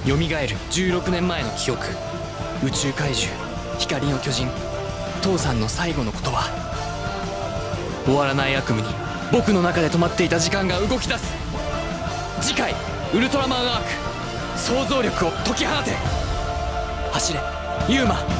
蘇る16年前の記憶、宇宙怪獣、光の巨人、父さんの最後の言葉。終わらない悪夢に僕の中で止まっていた時間が動き出す。次回ウルトラマンアーク、想像力を解き放て。走れユウマ。